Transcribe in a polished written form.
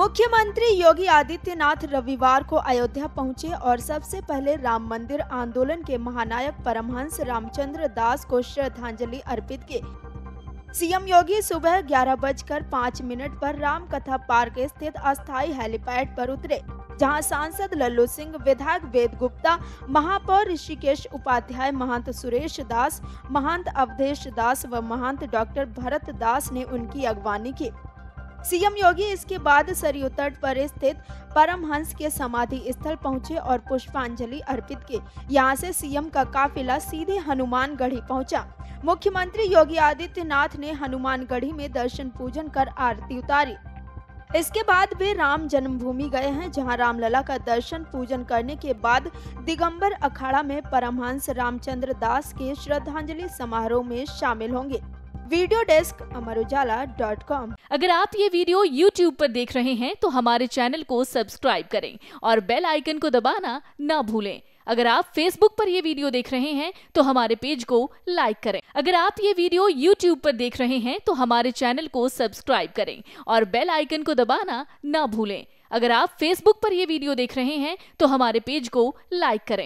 मुख्यमंत्री योगी आदित्यनाथ रविवार को अयोध्या पहुंचे और सबसे पहले राम मंदिर आंदोलन के महानायक परमहंस रामचंद्र दास को श्रद्धांजलि अर्पित की। सीएम योगी सुबह 11:05 पर राम कथा पार्क स्थित अस्थायी हेलीपैड पर उतरे, जहां सांसद लल्लू सिंह, विधायक वेद गुप्ता, महापौर ऋषिकेश उपाध्याय, महंत सुरेश दास, महंत अवधेश दास व महंत डॉक्टर भरत दास ने उनकी अगवानी की। सीएम योगी इसके बाद सरयू तट पर स्थित परमहंस के समाधि स्थल पहुंचे और पुष्पांजलि अर्पित की। यहां से सीएम का काफिला सीधे हनुमानगढ़ी पहुंचा। मुख्यमंत्री योगी आदित्यनाथ ने हनुमानगढ़ी में दर्शन पूजन कर आरती उतारी। इसके बाद वे राम जन्मभूमि गए हैं, जहां रामलला का दर्शन पूजन करने के बाद दिगंबर अखाड़ा में परमहंस रामचंद्र दास के श्रद्धांजलि समारोह में शामिल होंगे। Video desk Amarujala dot com. अगर आप ये वीडियो YouTube पर देख रहे हैं तो हमारे चैनल को सब्सक्राइब करें और बेल आइकन को दबाना ना भूलें। अगर आप Facebook पर ये वीडियो देख रहे हैं तो हमारे पेज को लाइक करें। अगर आप ये वीडियो YouTube पर देख रहे हैं तो हमारे चैनल को सब्सक्राइब करें और बेल आइकन को दबाना ना भूलें। अगर आप Facebook पर ये वीडियो देख रहे हैं तो हमारे पेज को लाइक करें।